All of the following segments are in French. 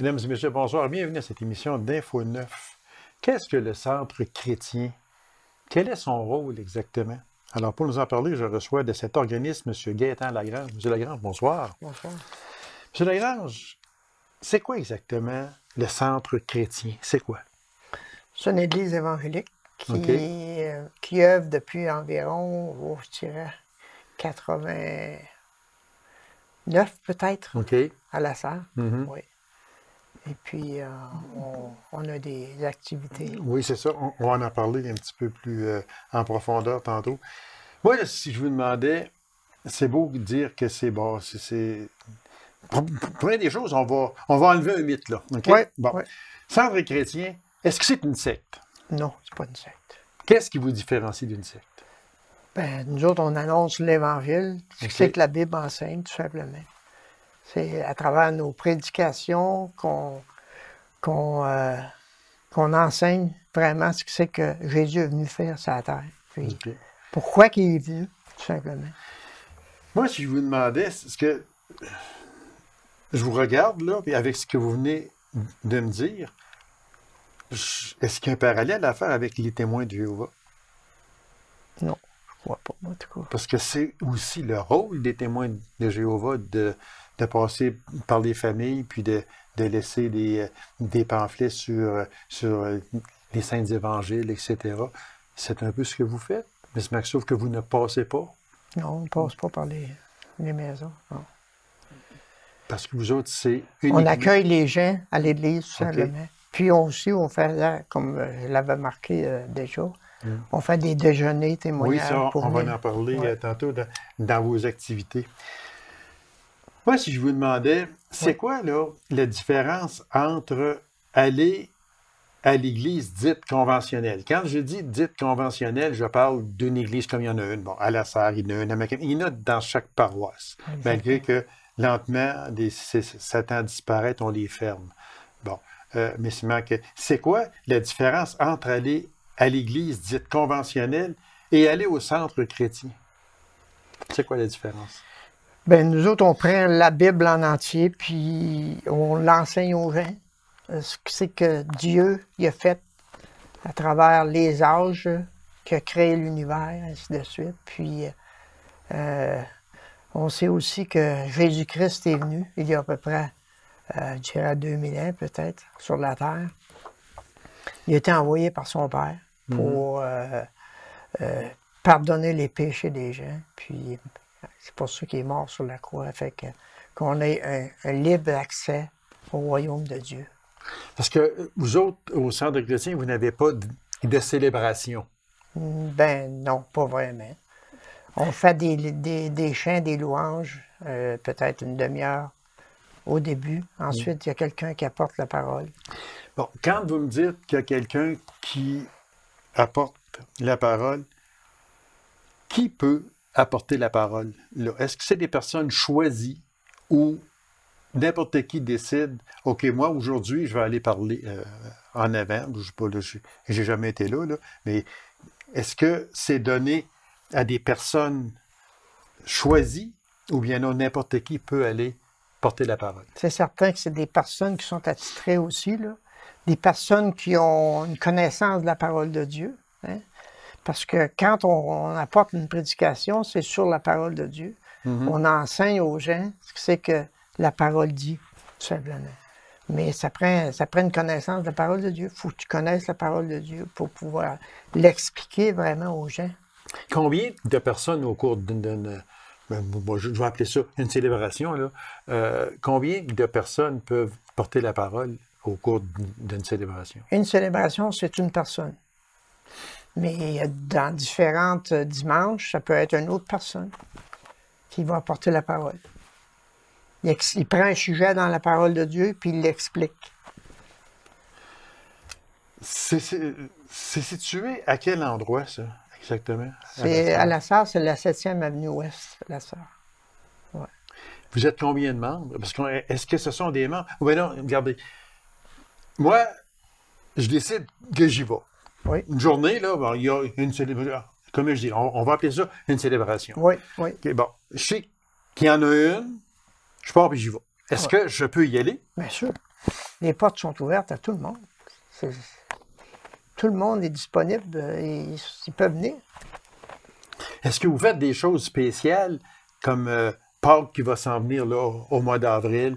Mesdames et messieurs, bonsoir. Bienvenue à cette émission d'Info 9. Qu'est-ce que le Centre chrétien? Quel est son rôle exactement? Alors, pour nous en parler, je reçois de cet organisme M. Gaétan Lagrange. M. Lagrange, bonsoir. Bonsoir. M. Lagrange, c'est quoi exactement le Centre chrétien? C'est quoi? C'est une église évangélique qui œuvre depuis environ, je dirais, 89 peut-être, à La Sarre. Oui. Et puis, on a des activités. Oui, c'est ça. On va en parler un petit peu plus en profondeur tantôt. Moi, là, si je vous demandais, c'est beau de dire que c'est bon, pour des choses, on va enlever un mythe, là. OK? Oui. Bon. Oui. Centre chrétien, est-ce que c'est une secte? Non, c'est pas une secte. Qu'est-ce qui vous différencie d'une secte? Ben, nous autres, on annonce l'Évangile, ce que c'est que la Bible enseigne, tout simplement. C'est à travers nos prédications qu'on enseigne vraiment ce que c'est que Jésus est venu faire sur la terre. Puis, pourquoi il est venu, tout simplement. Moi, si je vous demandais, ce que je vous regarde, là, puis avec ce que vous venez de me dire, est-ce qu'il y a un parallèle à faire avec les témoins de Jéhovah? Non, je ne vois pas, en tout cas. Parce que c'est aussi le rôle des témoins de Jéhovah de passer par les familles, puis de laisser des pamphlets sur les saints évangiles, etc. C'est un peu ce que vous faites, mais sauf que vous ne passez pas. Non, on ne passe pas par les maisons. Non. Parce que vous autres, c'est on accueille les gens à l'église, tout simplement. Puis on fait, comme je l'avais marqué déjà, on fait des déjeuners témoignages. Oui, ça, on va en parler tantôt dans vos activités. Moi, si je vous demandais, c'est quoi là, la différence entre aller à l'église dite conventionnelle? Quand je dis dite conventionnelle, je parle d'une église comme il y en a une. Bon, à La Sarre, il y en a une, à Macamé, il y en a dans chaque paroisse. Exactement. Malgré que lentement, ça tend à disparaître, on les ferme. Bon, mais c'est quoi la différence entre aller à l'église dite conventionnelle et aller au centre chrétien? C'est quoi la différence? Bien, nous autres, on prend la Bible en entier, puis on l'enseigne aux gens. Ce que c'est que Dieu il a fait à travers les âges, qui a créé l'univers, ainsi de suite. Puis, on sait aussi que Jésus-Christ est venu, il y a à peu près, je dirais, 2000 ans peut-être, sur la terre. Il a été envoyé par son Père pour pardonner les péchés des gens. Puis, c'est pour ça qu'il est mort sur la croix, fait qu'on ait un libre accès au royaume de Dieu. Parce que vous autres, au Centre chrétien, vous n'avez pas de célébration. Ben non, pas vraiment. On fait des chants, des louanges, peut-être une demi-heure au début. Ensuite, il y a quelqu'un qui apporte la parole. Bon, quand vous me dites qu'il y a quelqu'un qui apporte la parole, qui peut apporter la parole? Est-ce que c'est des personnes choisies ou n'importe qui décide, OK, moi, aujourd'hui, je vais aller parler en avant. Je ne sais pas, là, j'ai jamais été là, mais est-ce que c'est donné à des personnes choisies ou bien non, n'importe qui peut aller porter la parole? C'est certain que c'est des personnes qui sont attitrées aussi, là. Des personnes qui ont une connaissance de la parole de Dieu. Hein? Parce que quand on apporte une prédication, c'est sur la parole de Dieu. On enseigne aux gens ce que c'est que la parole dit, tout simplement. Mais ça prend une connaissance de la parole de Dieu. Il faut que tu connaisses la parole de Dieu pour pouvoir l'expliquer vraiment aux gens. Combien de personnes au cours je vais appeler ça une célébration, là, combien de personnes peuvent porter la parole au cours d'une célébration? Une célébration, c'est une personne. Mais dans différentes dimanches, ça peut être une autre personne qui va apporter la parole. Il prend un sujet dans la parole de Dieu, puis il l'explique. C'est situé à quel endroit, ça, exactement? C'est à La Sarre, c'est la 7e avenue Ouest, La Sarre. Ouais. Vous êtes combien de membres? Parce que est-ce que ce sont des membres? Ou bien non, regardez. Moi, je décide que j'y vais. Oui. Une journée, là, bon, il y a une célébration. Comme je dis, on va appeler ça une célébration. Oui, oui. Okay, bon, je sais qu'il y en a une, je pars et j'y vais. Est-ce que je peux y aller? Bien sûr. les portes sont ouvertes à tout le monde. Tout le monde est disponible, ils peuvent venir. Est-ce que vous faites des choses spéciales comme Pâques qui va s'en venir là, au mois d'avril,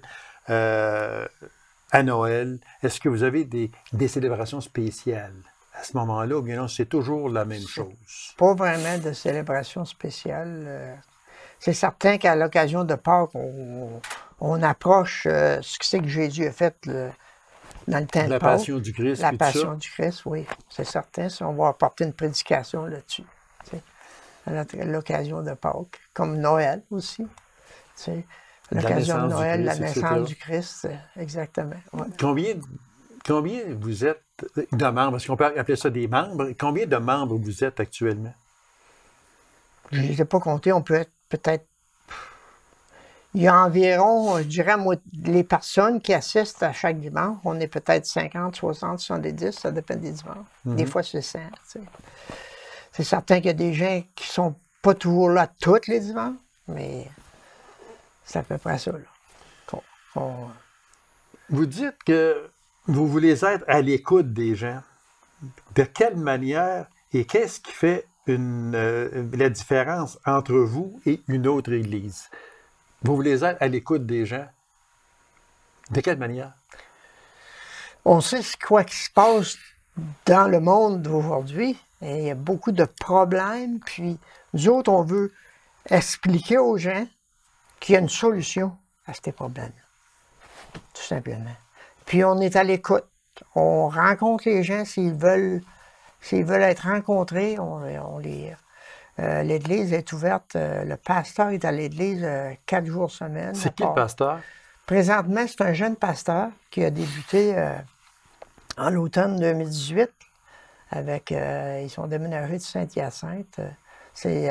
à Noël? Est-ce que vous avez des célébrations spéciales à ce moment-là ou bien non, c'est toujours la même chose? Pas vraiment de célébration spéciale. C'est certain qu'à l'occasion de Pâques, on approche ce que c'est que Jésus a fait dans le temps de Pâques. La passion du Christ. La passion du Christ, oui, c'est certain. On va apporter une prédication là-dessus, à l'occasion de Pâques, comme Noël aussi. À l'occasion de Noël, la naissance du Christ, exactement. Ouais. Combien vous êtes de membres? Est-ce qu'on peut appeler ça des membres? Combien de membres vous êtes actuellement? Je ne les ai pas comptés. On peut être peut-être... Il y a environ, je dirais, les personnes qui assistent à chaque dimanche, on est peut-être 50, 60, 70, ça dépend des dimanches. Des fois, c'est 100. C'est certain qu'il y a des gens qui ne sont pas toujours là tous les dimanches, mais c'est à peu près ça. Là. Vous dites que vous voulez être à l'écoute des gens. De quelle manière et qu'est-ce qui fait la différence entre vous et une autre Église? Vous voulez être à l'écoute des gens. De quelle manière? On sait quoi qui se passe dans le monde d'aujourd'hui. Il y a beaucoup de problèmes. Puis nous autres, on veut expliquer aux gens qu'il y a une solution à ces problèmes. Tout simplement. Puis on est à l'écoute. On rencontre les gens s'ils veulent être rencontrés. L'Église est ouverte. Le pasteur est à l'Église 4 jours semaine. C'est qui le pasteur? Présentement, c'est un jeune pasteur qui a débuté en l'automne 2018. Ils sont déménagés de Saint-Hyacinthe. C'est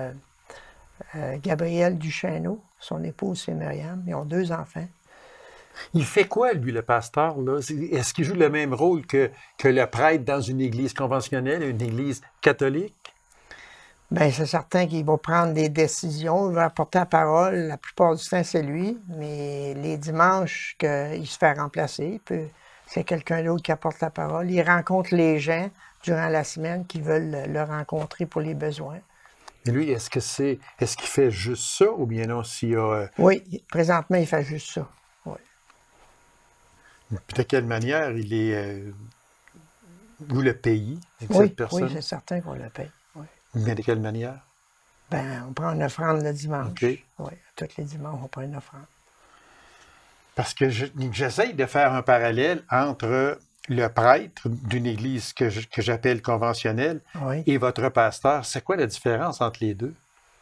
Gabriel Duchesneau. Son épouse, c'est Myriam. Ils ont 2 enfants. Il fait quoi, lui, le pasteur, là? Est-ce qu'il joue le même rôle que le prêtre dans une église conventionnelle, une église catholique? Bien, c'est certain qu'il va prendre des décisions, il va apporter la parole. La plupart du temps, c'est lui, mais les dimanches qu'il se fait remplacer, puis c'est quelqu'un d'autre qui apporte la parole. Il rencontre les gens durant la semaine qui veulent le rencontrer pour les besoins. Et lui, est-ce qu'il fait juste ça ou bien non s'il y a... Oui, présentement, il fait juste ça. Oui. Puis de quelle manière il est... vous le payez, cette personne? Oui, c'est certain qu'on le paye. Oui. Mais de quelle manière? Bien, on prend une offrande le dimanche. Okay. Oui, tous les dimanches, on prend une offrande. Parce que j'essaye de faire un parallèle entre le prêtre d'une église que j'appelle conventionnelle et votre pasteur. C'est quoi la différence entre les deux?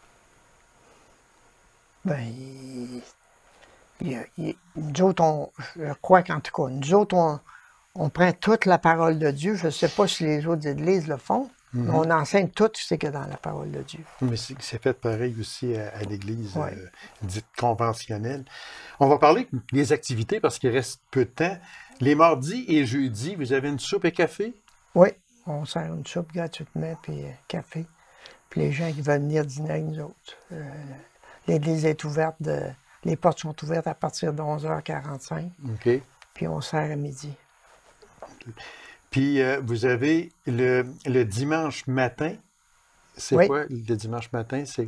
Bien, nous autres, je crois qu'en tout cas, nous autres, on prend toute la parole de Dieu. Je ne sais pas si les autres églises le font, mais on enseigne tout ce qu'il y a dans la parole de Dieu. Mais c'est fait pareil aussi à l'église dite conventionnelle. On va parler des activités parce qu'il reste peu de temps. Les mardis et jeudis, vous avez une soupe et café? Oui, on sert une soupe gratuitement, puis café. Puis les gens qui veulent venir dîner avec nous autres. L'église est ouverte, les portes sont ouvertes à partir de 11h45. OK. Puis on sert à midi. Okay. Puis vous avez le dimanche matin. C'est quoi le dimanche matin? C'est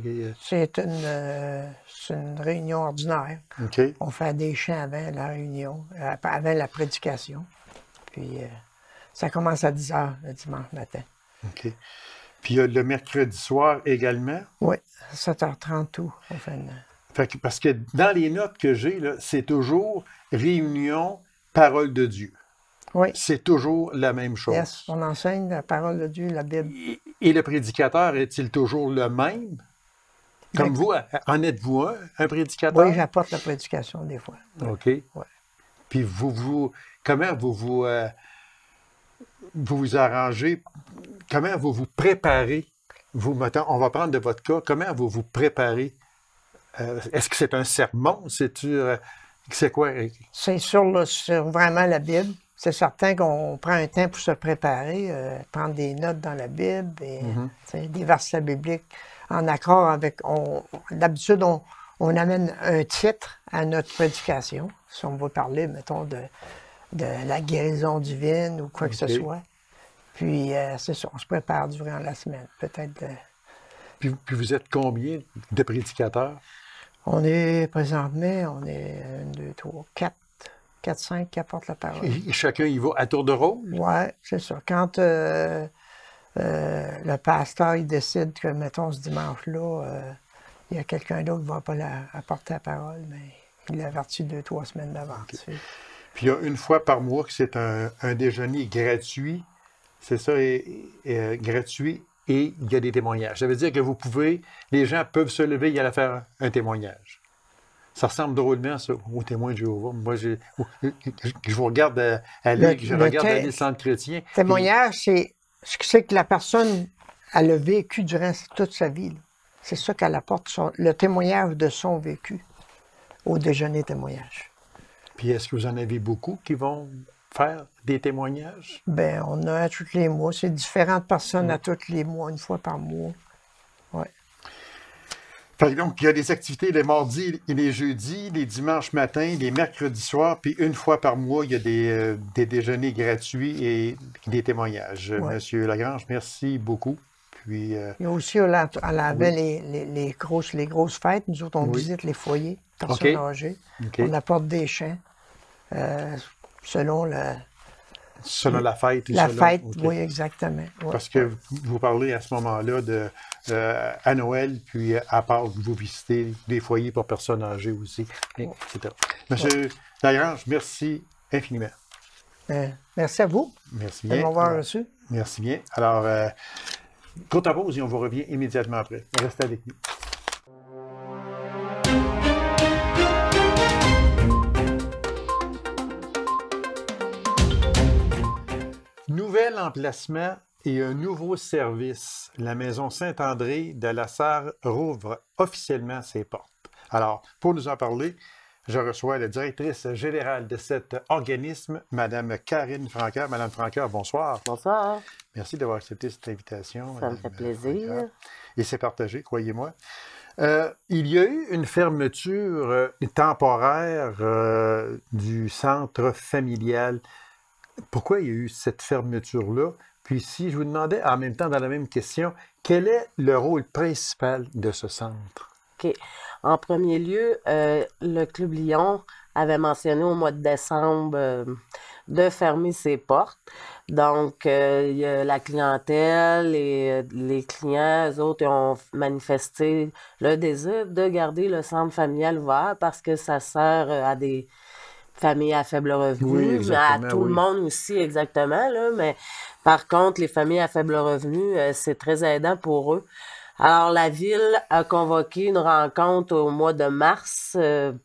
une réunion ordinaire. Okay. On fait des chants avant la réunion, avant la prédication. Puis ça commence à 10h le dimanche matin. OK. Puis le mercredi soir également? Oui, 7h30 tout. On fait parce que dans les notes que j'ai, c'est toujours réunion, parole de Dieu. Oui. C'est toujours la même chose. Yes, on enseigne la parole de Dieu, la Bible. Et le prédicateur est-il toujours le même? Comme vous, en êtes-vous un prédicateur? Oui, j'apporte la prédication des fois. OK. Ouais. Puis comment vous vous arrangez? Comment vous vous préparez? Mettons, on va prendre de votre cas. Comment vous vous préparez? Est-ce que c'est un sermon? C'est quoi? C'est sur vraiment la Bible. C'est certain qu'on prend un temps pour se préparer, prendre des notes dans la Bible, et, des versets bibliques en accord avec... D'habitude, on amène un titre à notre prédication. Si on veut parler, mettons, de la guérison divine ou quoi que ce OK. soit. Puis, c'est ça, on se prépare durant la semaine. Peut-être. Puis vous êtes combien de prédicateurs? On est présentement, on est 1, 2, 3, 4, 4, 5 qui apportent la parole. Et chacun y va à tour de rôle? Ouais, c'est ça. Quand le pasteur il décide que, mettons, ce dimanche-là, il y a quelqu'un d'autre qui ne va pas apporter la parole, mais il l'avertit 2, 3 semaines d'avance. OK. Puis il y a une fois par mois que c'est un déjeuner gratuit, c'est ça, gratuit, et il y a des témoignages. Ça veut dire que les gens peuvent se lever et aller faire un témoignage. Ça ressemble drôlement, ça, aux témoins de Jéhovah. Moi, je vous regarde aller, je regarde aller le centre chrétien. Témoignage, c'est ce que c'est que la personne, elle a vécu durant toute sa vie. Là. C'est ça qu'elle apporte, le témoignage de son vécu au déjeuner témoignage. Puis est-ce que vous en avez beaucoup qui vont faire des témoignages? Bien, on a à tous les mois. C'est différentes personnes à tous les mois, une fois par mois. Ouais. Par exemple, il y a des activités les mardis et les jeudis, les dimanches matins, les mercredis soirs, puis une fois par mois, il y a des déjeuners gratuits et des témoignages. Ouais. Monsieur Lagrange, merci beaucoup. Puis, il y a aussi, à l'avant, les grosses fêtes. Nous autres, on visite les foyers, personnes âgées. On apporte des chants selon la fête. La fête, oui, exactement. Ouais. Parce que vous parlez à ce moment-là à Noël, puis à Pâques, vous visitez des foyers pour personnes âgées aussi, etc. Monsieur Lagrange, merci infiniment. Merci à vous. Merci bien. De m'avoir reçu. Merci bien. Alors, courte pause et on vous revient immédiatement après. Restez avec nous. Nouvel emplacement et un nouveau service. La maison Saint-André de la Sarre rouvre officiellement ses portes. Alors, pour nous en parler, je reçois la directrice générale de cet organisme, Mme Karine Franqueur. Madame Franqueur, bonsoir. Bonsoir. Merci d'avoir accepté cette invitation. Ça me fait plaisir. Franqueur. Et c'est partagé, croyez-moi. Il y a eu une fermeture temporaire du centre familial. Pourquoi il y a eu cette fermeture-là? Puis si je vous demandais en même temps, dans la même question, quel est le rôle principal de ce centre? OK. En premier lieu, le Club Lyon avait mentionné au mois de décembre de fermer ses portes. Donc, il y a la clientèle et les clients, eux autres, ont manifesté le désir de garder le centre familial ouvert parce que ça sert à des familles à faible revenu, mais à tout le monde aussi, exactement. Là, mais par contre, les familles à faible revenu, c'est très aidant pour eux. Alors, la Ville a convoqué une rencontre au mois de mars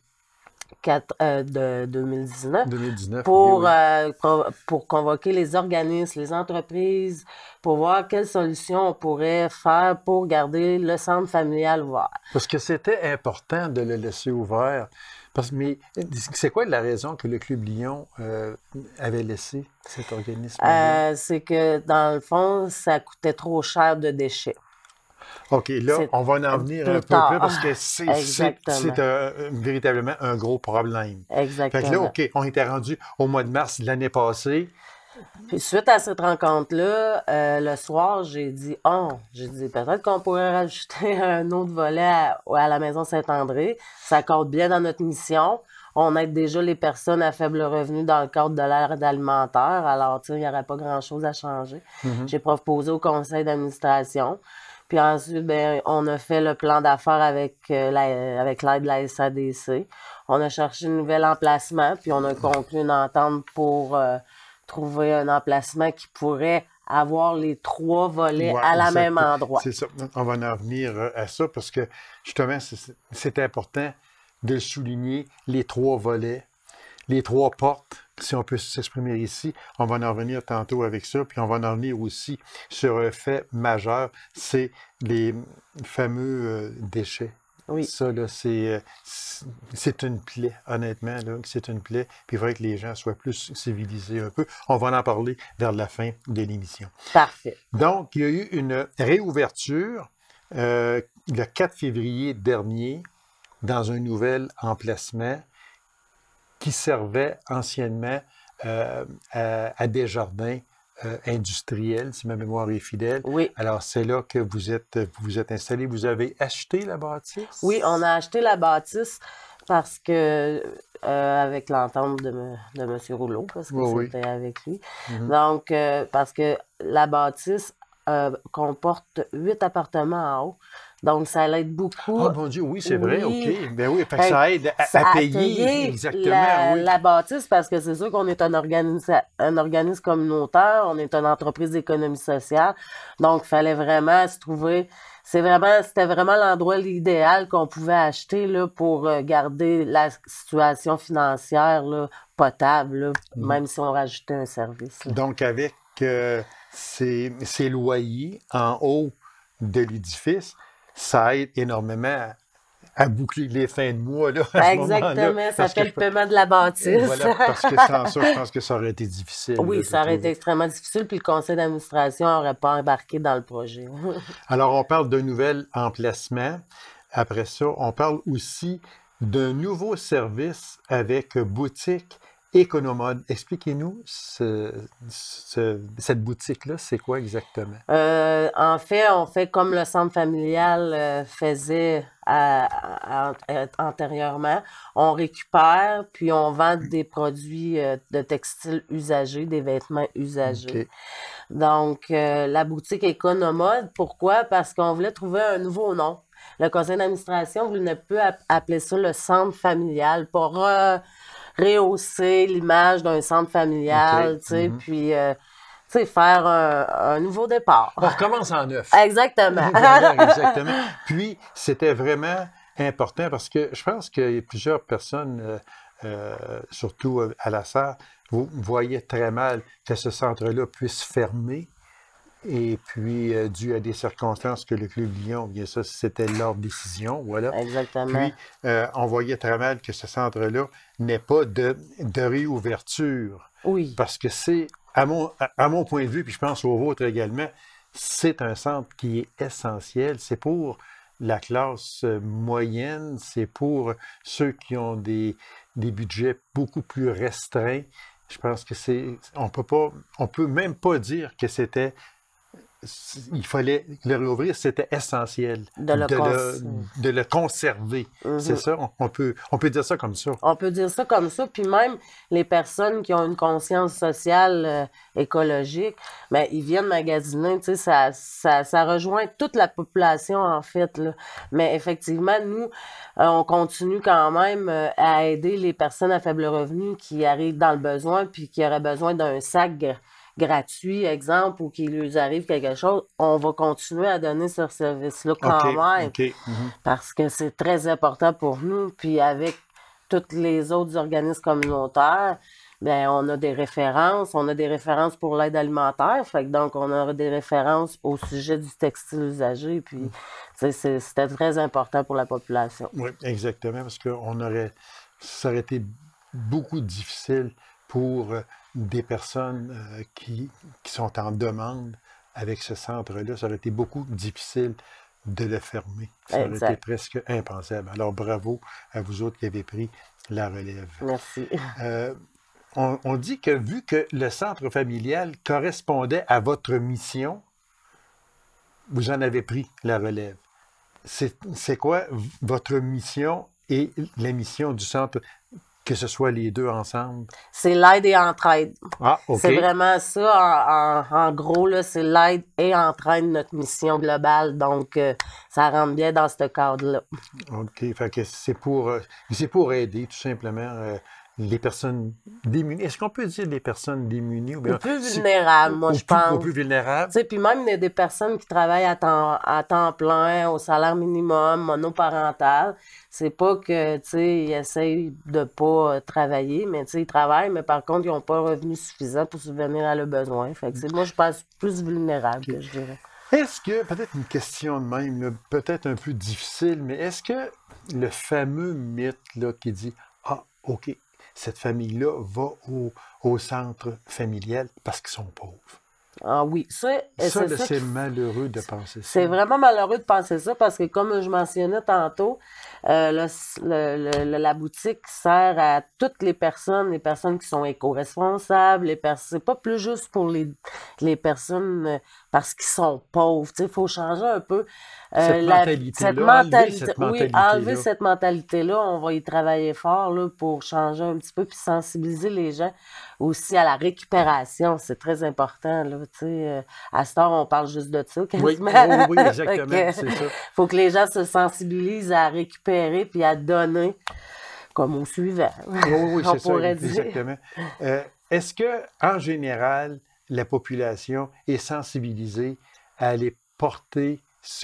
de 2019 pour convoquer les organismes, les entreprises, pour voir quelles solutions on pourrait faire pour garder le centre familial ouvert. Parce que c'était important de le laisser ouvert. Mais c'est quoi la raison que le Club Lyon avait laissé cet organisme? C'est que, dans le fond, ça coûtait trop cher de déchets. OK, là, on va en venir un peu plus parce que c'est véritablement un gros problème. Exactement. Fait que là, OK, on était rendu au mois de mars de l'année passée. Puis suite à cette rencontre-là, le soir, j'ai dit peut-être qu'on pourrait rajouter un autre volet à la maison Saint-André. Ça compte bien dans notre mission. On aide déjà les personnes à faible revenu dans le cadre de l'aide alimentaire. Alors, il n'y aurait pas grand-chose à changer. J'ai proposé au conseil d'administration. Puis ensuite, on a fait le plan d'affaires avec l'aide de la SADC. On a cherché un nouvel emplacement, puis on a conclu une entente pour trouver un emplacement qui pourrait avoir les 3 volets à la même endroit. C'est ça. On va en venir à ça parce que, justement, c'est important de souligner les 3 volets, les 3 portes, si on peut s'exprimer ici. On va en revenir tantôt avec ça, puis on va en venir aussi sur un fait majeur, c'est les fameux déchets. Oui. Ça, là, c'est une plaie, honnêtement, là, c'est une plaie. Puis il faudrait que les gens soient plus civilisés un peu. On va en parler vers la fin de l'émission. Parfait. Donc, il y a eu une réouverture le 4 février dernier dans un nouvel emplacement qui servait anciennement à Desjardins industriels, si ma mémoire est fidèle. Oui. Alors, c'est là que vous êtes installé. Vous avez acheté la bâtisse? Oui, on a acheté la bâtisse parce que, avec l'entente de M. Rouleau, parce que Oui, c'était avec lui. Mhm. Donc, parce que la bâtisse comporte 8 appartements en haut. Donc, ça l'aide beaucoup. Oh mon Dieu, oui, c'est vrai, Oui. OK. Ben oui, fait que Fait ça aide à payer. Exactement, oui. la bâtisse, parce que c'est sûr qu'on est un organisme communautaire, on est une entreprise d'économie sociale. Donc, il fallait vraiment se trouver. C'était vraiment l'endroit idéal qu'on pouvait acheter là, pour garder la situation financière là, potable, là, même si on rajoutait un service. Là. Donc, avec ces loyers en haut de l'édifice, ça aide énormément à boucler les fins de mois, là, à ce moment-là. Exactement, ça Parce fait que le paiement de la bâtisse. Voilà, parce que sans ça, je pense que ça aurait été difficile. Oui, là, ça aurait je été extrêmement difficile, puis le conseil d'administration n'aurait pas embarqué dans le projet. Alors, on parle d'un nouvel emplacement. Après ça, on parle aussi d'un nouveau service avec boutique Economode. Expliquez-nous cette boutique-là, c'est quoi exactement? En fait, on fait comme le centre familial faisait antérieurement. On récupère, puis on vend des produits de textiles usagés, des vêtements usagés. OK. Donc, la boutique Economode, pourquoi? Parce qu'on voulait trouver un nouveau nom. Le conseil d'administration voulait plus appeler ça le centre familial pour rehausser l'image d'un centre familial, OK. tu sais, puis tu sais, faire un nouveau départ. On recommence en neuf. Exactement. Voilà, exactement. Puis, c'était vraiment important parce que je pense que plusieurs personnes, surtout à la SAR, voyaient très mal que ce centre-là puisse fermer. Et puis, dû à des circonstances que le Club Lyon, bien ça, c'était leur décision, voilà. Exactement. Puis, on voyait très mal que ce centre-là n'ait pas de réouverture. Oui. Parce que c'est, à mon point de vue, puis je pense au vôtre également, c'est un centre qui est essentiel. C'est pour la classe moyenne, c'est pour ceux qui ont des budgets beaucoup plus restreints. Je pense que on peut même pas dire que il fallait le réouvrir, c'était essentiel De le conserver. C'est ça, on peut dire ça comme ça. On peut dire ça comme ça, puis même les personnes qui ont une conscience sociale écologique, ben, ils viennent magasiner, tu sais, ça rejoint toute la population, en fait, là. Mais effectivement, nous, on continue quand même à aider les personnes à faible revenu qui arrivent dans le besoin, puis qui auraient besoin d'un sac gratuit, exemple, ou qu'il lui arrive quelque chose, on va continuer à donner ce service-là quand même. OK. Mhm. Parce que c'est très important pour nous. Puis avec tous les autres organismes communautaires, bien, on a des références. On a des références pour l'aide alimentaire. Fait que donc, on aura des références au sujet du textile usagé. Puis, c'était très important pour la population. Oui, exactement, parce que ça aurait été beaucoup difficile pour des personnes qui sont en demande avec ce centre-là. Ça aurait été beaucoup difficile de le fermer. Ça aurait été presque impensable. Alors, bravo à vous autres qui avez pris la relève. Merci. On dit que vu que le centre familial correspondait à votre mission, vous en avez pris la relève. C'est quoi votre mission et la mission du centre, que ce soit les deux ensemble? C'est l'aide et entraide. Ah, OK. C'est vraiment ça, en gros, là, c'est l'aide et entraide notre mission globale. Donc, ça rentre bien dans ce cadre-là. OK. Fait que c'est pour aider, tout simplement, les personnes démunies. Est-ce qu'on peut dire les personnes démunies? Ou bien, les plus vulnérables, moi, je pense. Aux plus vulnérables? Tu sais, puis même, il y a des personnes qui travaillent à temps plein, au salaire minimum, monoparental. C'est pas que, tu sais, ils essayent de pas travailler, mais tu sais, ils travaillent, mais par contre, ils n'ont pas un revenu suffisant pour subvenir à leurs besoins. Fait que moi, je pense plus vulnérable, que je dirais. Est-ce que, peut-être une question de même, là, peut-être un peu difficile, mais est-ce que le fameux mythe là, qui dit « Ah, OK, cette famille-là va au centre familial parce qu'ils sont pauvres. » Ah oui, Ça, c'est là, ça c'est malheureux de penser ça. c'est vraiment malheureux de penser ça parce que, comme je mentionnais tantôt, la boutique sert à toutes les personnes qui sont éco-responsables, c'est pas plus juste pour les personnes parce qu'ils sont pauvres. Il faut changer un peu Cette mentalité-là, enlever cette Oui, enlever mentalité-là. cette mentalité-là, on va y travailler fort là, pour changer un petit peu puis sensibiliser les gens aussi à la récupération. C'est très important. Là, à cette heure, on parle juste de ça, Oui, quasiment. oui, oui, Fait exactement, que, c'est ça. faut que les gens se sensibilisent à récupérer puis à donner, comme au suivant, Oui, oui, on c'est ça, pourrait dire. exactement. Est-ce que, en général, la population est sensibilisée à aller porter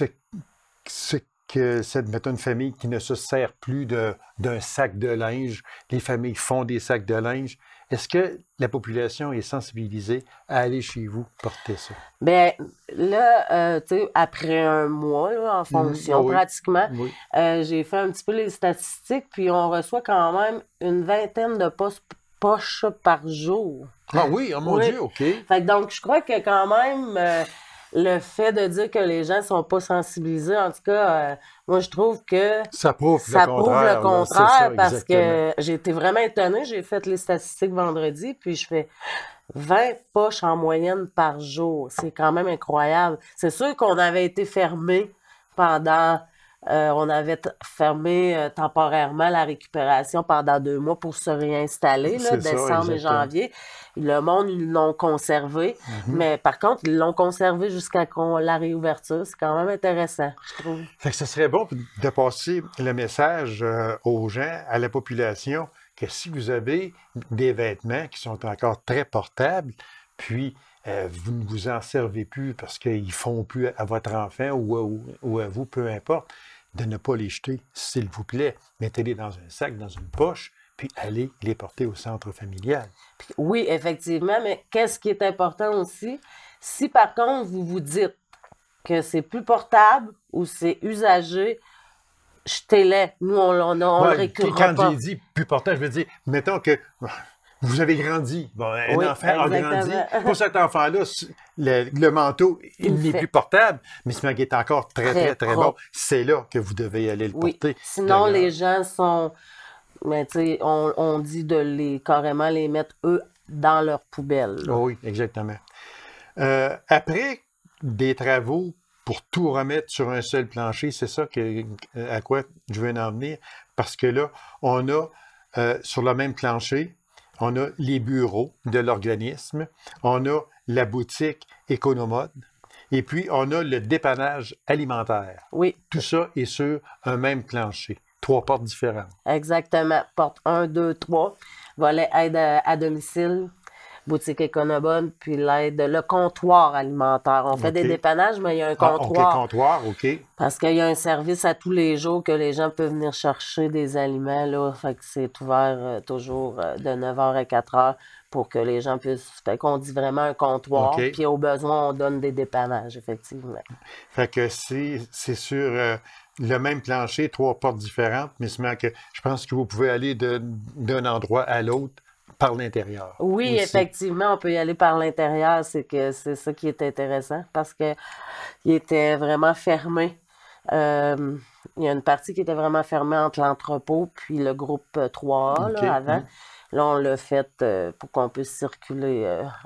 ce que, mettons, une famille qui ne se sert plus d'un sac de linge, les familles font des sacs de linge. Est-ce que la population est sensibilisée à aller chez vous porter ça? Ben là, tu sais, après un mois, là, en fonction, oui, pratiquement, oui. j'ai fait un petit peu les statistiques, puis on reçoit quand même une vingtaine de poches par jour. Ah oui, oh mon Oui. Dieu, OK. Fait que donc, je crois que quand même, le fait de dire que les gens sont pas sensibilisés, en tout cas, moi, je trouve que Ça prouve ça le prouve contraire. le Là, c'est contraire ça, parce exactement. que j'ai été vraiment étonnée. J'ai fait les statistiques vendredi, puis je fais 20 poches en moyenne par jour. C'est quand même incroyable. C'est sûr qu'on avait été fermé pendant... on avait fermé temporairement la récupération pendant 2 mois pour se réinstaller, là, C'est ça, décembre et exactement. janvier. Le monde, ils l'ont conservé. Mais par contre, ils l'ont conservé jusqu'à la réouverture. C'est quand même intéressant, je trouve. Fait que ce serait bon de passer le message aux gens, à la population, que si vous avez des vêtements qui sont encore très portables, puis vous ne vous en servez plus parce qu'ils ne font plus à votre enfant ou à vous, peu importe, de ne pas les jeter, s'il vous plaît. Mettez-les dans un sac, dans une poche, puis allez les porter au centre familial. Puis, oui, effectivement, mais qu'est-ce qui est important aussi? Si par contre, vous vous dites que c'est plus portable ou c'est usagé, jetez-les. Nous, on le Ouais, récurera quand pas. j'ai dit plus portable, je veux dire, mettons que vous avez grandi. Bon, un Oui, enfant a grandi. exactement. Pour cet enfant-là, le manteau, il n'est plus portable, mais ce qui est encore très, très, Très très bon, propre. c'est là que vous devez aller le Oui. porter. Sinon, D'ailleurs. les gens sont. Mais tu sais, on dit de carrément les mettre, eux, dans leur poubelle. Là. Oh oui, exactement. Après des travaux pour tout remettre sur un seul plancher, c'est ça à quoi je veux en venir, parce que là, on a sur le même plancher, on a les bureaux de l'organisme, on a la boutique Économode, et puis on a le dépannage alimentaire. Oui, Tout ça est sur un même plancher, 3 portes différentes. exactement. Porte 1, 2, 3. Volet aide à domicile. Boutique Éconobonne, puis le comptoir alimentaire. On fait OK. des dépannages, mais il y a un Ah, OK, comptoir. comptoir, OK. Parce qu'il y a un service à tous les jours que les gens peuvent venir chercher des aliments, là. Fait que c'est ouvert toujours de 9h à 4h pour que les gens puissent... Fait qu'on dit vraiment un comptoir, OK. puis au besoin, on donne des dépannages, effectivement. Fait que c'est sur le même plancher, 3 portes différentes, mais seulement que je pense que vous pouvez aller d'un endroit à l'autre par l'intérieur. Oui, aussi. effectivement, on peut y aller par l'intérieur. C'est ça qui est intéressant parce que il était vraiment fermé. Il y a une partie qui était vraiment fermée entre l'entrepôt puis le groupe 3A OK. là, avant. Là, on l'a fait pour qu'on puisse circuler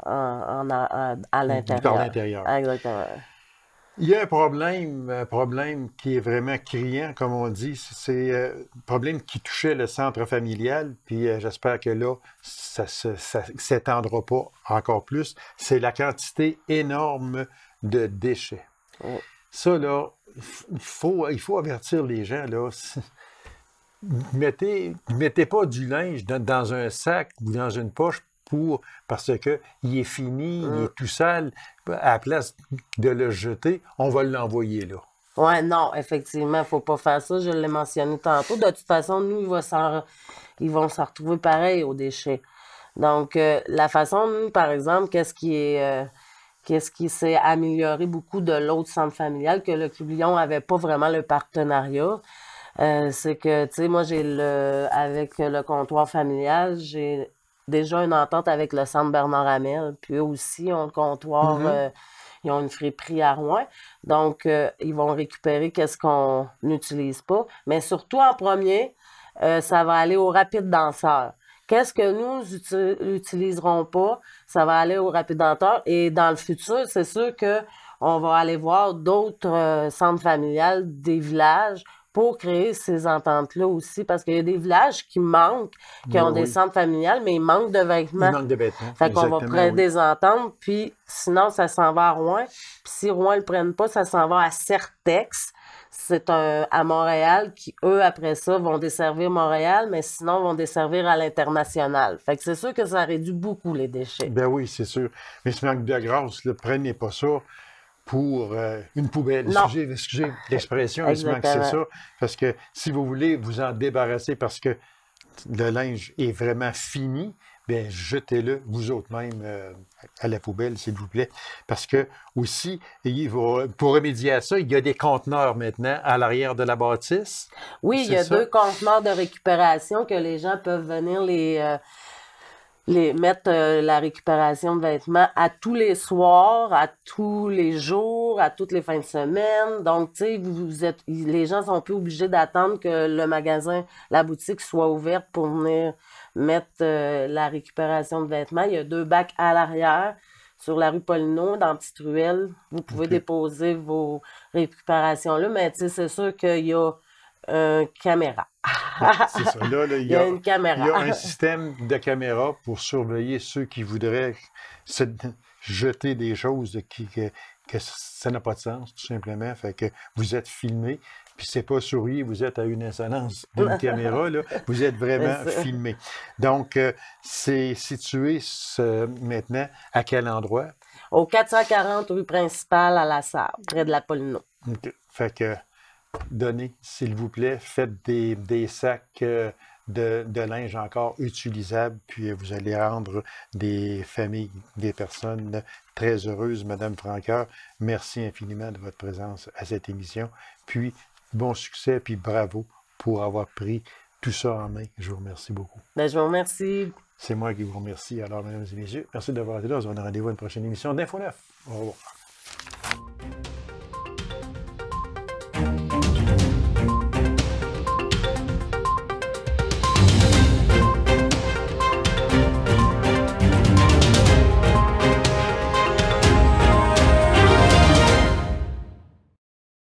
à Par l'intérieur. l'intérieur. Exactement. Il y a un problème qui est vraiment criant, comme on dit. C'est un problème qui touchait le centre familial, puis j'espère que là, ça s'étendra pas encore plus. C'est la quantité énorme de déchets. Oh. Ça, là, il faut avertir les gens, là. Mettez pas du linge dans un sac ou dans une poche parce qu'il est fini, il est tout sale. À la place de le jeter, on va l'envoyer là. Ouais, non, effectivement, il ne faut pas faire ça. Je l'ai mentionné tantôt. De toute façon, nous, ils vont s'en retrouver pareil aux déchets. Donc, la façon, nous, par exemple, qu'est-ce qui s'est amélioré beaucoup de l'autre centre familial, que le Club Lion n'avait pas vraiment le partenariat, c'est que, tu sais, moi, avec le comptoir familial, j'ai déjà une entente avec le Centre Bernard-Hamel, puis eux aussi ont le comptoir, ils ont une friperie à Rouen. Donc, ils vont récupérer qu'est-ce qu'on n'utilise pas. Mais surtout, en premier, ça va aller au rapide danseur. Qu'est-ce que nous n'utiliserons pas? Ça va aller au rapide danseur. Et dans le futur, c'est sûr que on va aller voir d'autres centres familiales des villages pour créer ces ententes-là aussi. Parce qu'il y a des villages qui manquent, qui ont des centres familiales, mais ils manquent de vêtements. Il manque de vêtements. Fait qu'on va prendre des ententes, puis sinon, ça s'en va à Rouen. Puis si Rouen ne le prenne pas, ça s'en va à Certex. C'est à Montréal qui, eux, après ça, vont desservir Montréal, mais sinon, vont desservir à l'international. Fait que c'est sûr que ça réduit beaucoup les déchets. Ben oui, c'est sûr. Mais ce manque de grâce, là, prenez pas ça pour une poubelle. Excusez l'expression, mais c'est ça. Parce que si vous voulez vous en débarrasser parce que le linge est vraiment fini, bien, jetez-le vous autres même à la poubelle, s'il vous plaît. Parce que aussi, pour remédier à ça, il y a des conteneurs maintenant à l'arrière de la bâtisse. Oui, il y a 2 conteneurs de récupération que les gens peuvent venir les mettre la récupération de vêtements à tous les soirs, à tous les jours, à toutes les fins de semaine. Donc, tu sais, les gens sont plus obligés d'attendre que le magasin, la boutique soit ouverte pour venir mettre la récupération de vêtements. Il y a 2 bacs à l'arrière sur la rue Paulino, dans Petite Ruelle. Vous pouvez déposer vos récupérations-là, mais tu sais, c'est sûr qu'il y a une caméra. C'est ça. Là, il y a une caméra. Il y a un système de caméra pour surveiller ceux qui voudraient jeter des choses que ça n'a pas de sens, tout simplement. Fait que vous êtes filmé, puis c'est pas sourire, vous êtes à une insolence d'une caméra, là. Vous êtes vraiment filmé. Donc, c'est situé maintenant à quel endroit? Au 440 rue principale à La Sarre, près de la Paulino. OK. Fait que donnez, s'il vous plaît, faites des sacs de linge encore utilisables, puis vous allez rendre des familles, des personnes très heureuses. Madame Francoeur, merci infiniment de votre présence à cette émission. Puis, bon succès, puis bravo pour avoir pris tout ça en main. Je vous remercie beaucoup. Bien, je vous remercie. C'est moi qui vous remercie. Alors, mesdames et messieurs, merci d'avoir été là. On se donne rendez-vous à une prochaine émission d'Info 9. Au revoir.